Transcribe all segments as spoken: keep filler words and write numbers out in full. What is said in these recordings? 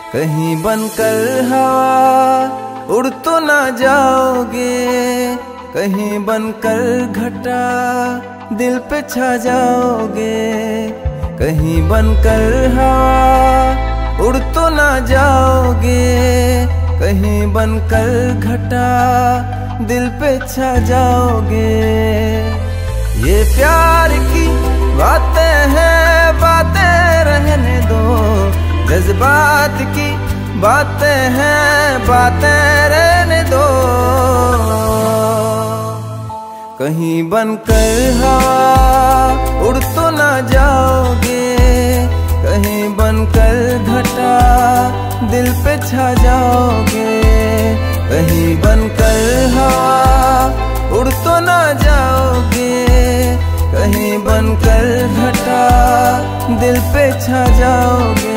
कहीं बनकर हवा उड़ तो ना जाओगे, कहीं बनकर घटा दिल पे छा जाओगे। कहीं बनकर हवा उड़ तो ना जाओगे, कहीं बनकर घटा दिल पे छा जाओगे। ये प्यार की बातें हैं, बातें रहने दो, जज्बात की बातें हैं, बातें रहने दो। कहीं बनकर हवा उड़ तो ना जाओगे, कहीं बनकर घटा दिल पे छा जाओगे। कहीं बनकर हवा उड़ तो ना जाओगे, कहीं बनकर घटा दिल पे छा जाओगे।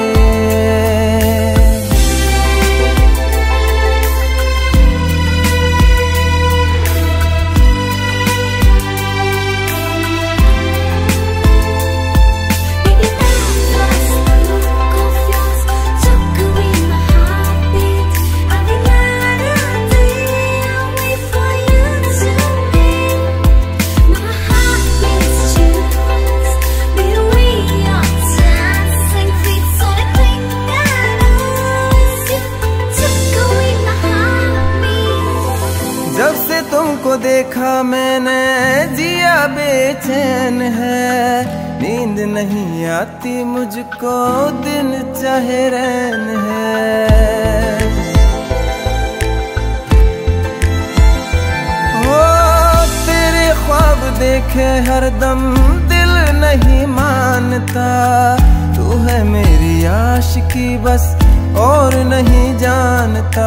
जब से तुमको देखा मैंने जिया बेचैन है, नींद नहीं आती मुझको दिन चाहे रैन है। ओ तेरे ख्वाब देखे हरदम दिल नहीं मानता, तू है मेरी आशिकी बस और नहीं जानता।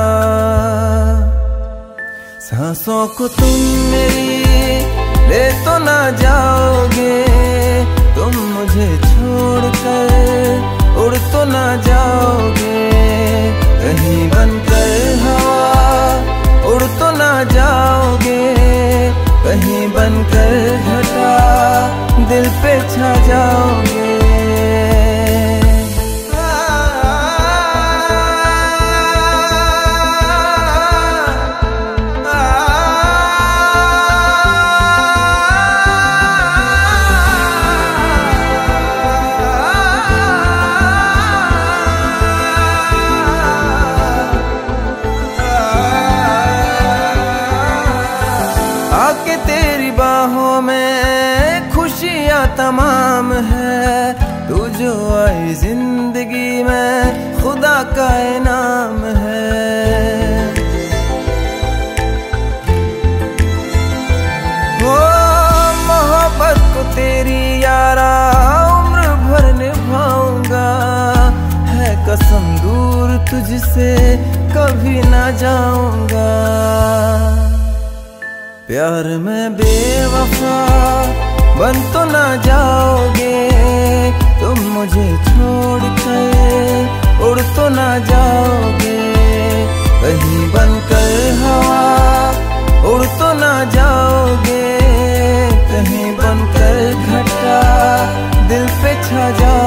सांसों को तुम मेरी ले तो ना जाओगे, तुम मुझे छोड़कर उड़ तो ना जाओगे। कहीं बनकर हवा उड़ तो ना जाओगे, कहीं बनकर घटा दिल पे छा जाओगे। आके तेरी बाहों में खुशियाँ तमाम है, तू जो आई जिंदगी में खुदा का इनाम है। वो मोहब्बत को तेरी यारा उम्र भर निभाऊंगा, है कसम दूर तुझसे कभी ना जाऊंगा। प्यार में बेवफा बन तो ना जाओगे, तुम मुझे छोड़ कर उड़ तो ना जाओगे। कहीं बनकर हवा उड़ तो ना जाओगे, कहीं बनकर घटा दिल पे छा जाओगे।